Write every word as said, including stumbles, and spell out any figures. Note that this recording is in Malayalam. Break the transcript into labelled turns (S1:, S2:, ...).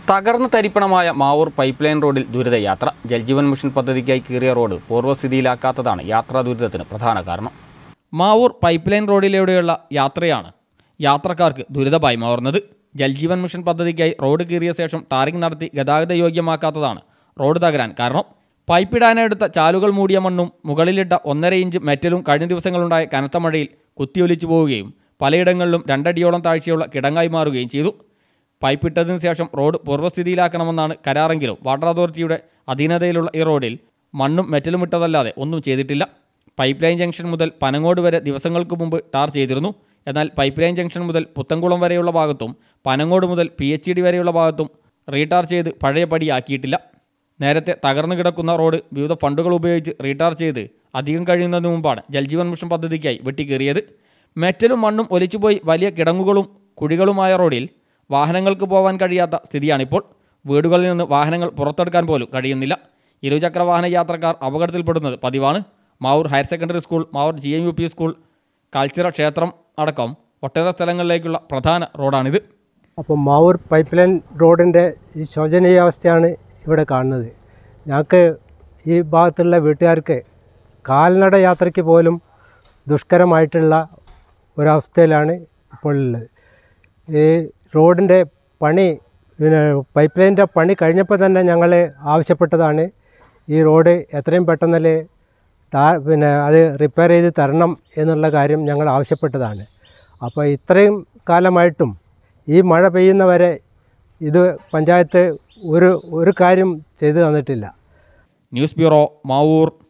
S1: തകർന്നു തരിപ്പണമായ മാവൂർ പൈപ്പ് ലൈൻ റോഡിൽ ദുരിതയാത്ര. ജൽജീവൻ മിഷൻ പദ്ധതിക്കായി കീറിയ റോഡ് പൂർവ്വസ്ഥിതിയിലാക്കാത്തതാണ് യാത്രാ ദുരിതത്തിന് പ്രധാന കാരണം. മാവൂർ പൈപ്പ് ലൈൻ റോഡിലൂടെയുള്ള യാത്രയാണ് യാത്രക്കാർക്ക് ദുരിതമായി മാറുന്നത്. ജൽജീവൻ മിഷൻ പദ്ധതിക്കായി റോഡ് കീറിയ ശേഷം ടാറിംഗ് നടത്തി ഗതാഗത യോഗ്യമാക്കാത്തതാണ് റോഡ് തകരാൻ കാരണം. പൈപ്പിടാനെടുത്ത ചാലുകൾ മൂടിയ മണ്ണും മുകളിലിട്ട ഒന്നര ഇഞ്ച് മെറ്റലും കഴിഞ്ഞ ദിവസങ്ങളുണ്ടായ കനത്ത മഴയിൽ കുത്തിയൊലിച്ചു പോവുകയും പലയിടങ്ങളിലും രണ്ടടിയോളം താഴ്ചയുള്ള കിടങ്ങായി മാറുകയും ചെയ്തു. പൈപ്പിട്ടതിനു ശേഷം റോഡ് പൂർവ്വസ്ഥിതിയിലാക്കണമെന്നാണ് കരാറെങ്കിലും വാട്ടർ അതോറിറ്റിയുടെ അധീനതയിലുള്ള ഈ റോഡിൽ മണ്ണും മെറ്റലും ഇട്ടതല്ലാതെ ഒന്നും ചെയ്തിട്ടില്ല. പൈപ്പ് ലൈൻ ജംഗ്ഷൻ മുതൽ പനങ്ങോട് വരെ ദിവസങ്ങൾക്ക് മുമ്പ് ടാർ ചെയ്തിരുന്നു. എന്നാൽ പൈപ്പ് ലൈൻ ജംഗ്ഷൻ മുതൽ പുത്തൻകുളം വരെയുള്ള ഭാഗത്തും പനങ്ങോട് മുതൽ പി എച്ച് ഡി വരെയുള്ള ഭാഗത്തും റീടാർ ചെയ്ത് പഴയ പടിയാക്കിയിട്ടില്ല. നേരത്തെ തകർന്നു കിടക്കുന്ന റോഡ് വിവിധ ഫണ്ടുകൾ ഉപയോഗിച്ച് റീടാർ ചെയ്ത് അധികം കഴിയുന്നതിന് മുമ്പാണ് ജൽജീവൻ മിഷൻ പദ്ധതിക്കായി വെട്ടിക്കേറിയത്. മെറ്റലും മണ്ണും ഒലിച്ചുപോയി വലിയ കിടങ്ങുകളും കുഴികളുമായ റോഡിൽ വാഹനങ്ങൾക്ക് പോകാൻ കഴിയാത്ത സ്ഥിതിയാണിപ്പോൾ. വീടുകളിൽ നിന്ന് വാഹനങ്ങൾ പുറത്തെടുക്കാൻ പോലും കഴിയുന്നില്ല. ഇരുചക്ര വാഹന യാത്രക്കാർ അപകടത്തിൽപ്പെടുന്നത് പതിവാണ്. Mavoor higher secondary school, Mavoor G M U P school, cultural ക്ഷേത്രം അടക്കം ഒട്ടേറെ സ്ഥലങ്ങളിലേക്കുള്ള പ്രധാന റോഡാണിത്.
S2: അപ്പോൾ മാവൂർ പൈപ്പ് ലൈൻ റോഡിൻ്റെ ഈ ശോചനീയാവസ്ഥയാണ് ഇവിടെ കാണുന്നത്. ഞങ്ങൾക്ക് ഈ ഭാഗത്തുള്ള വീട്ടുകാർക്ക് കാൽനട യാത്രയ്ക്ക് പോലും ദുഷ്കരമായിട്ടുള്ള ഒരവസ്ഥയിലാണ് ഇപ്പോൾ ഉള്ളത്. ഈ റോഡിൻ്റെ പണി പിന്നെ പൈപ്പ് ലൈനിൻ്റെ പണി കഴിഞ്ഞപ്പോൾ തന്നെ ഞങ്ങൾ ആവശ്യപ്പെട്ടതാണ് ഈ റോഡ് എത്രയും പെട്ടെന്ന് ടാ പിന്നെ അത് റിപ്പയർ ചെയ്ത് തരണം എന്നുള്ള കാര്യം ഞങ്ങൾ ആവശ്യപ്പെട്ടതാണ്. അപ്പോൾ ഇത്രയും കാലമായിട്ടും ഈ മഴ പെയ്യുന്നവരെ ഇത് പഞ്ചായത്ത് ഒരു ഒരു കാര്യം ചെയ്തു തന്നിട്ടില്ല.
S1: News bureau, Mavoor.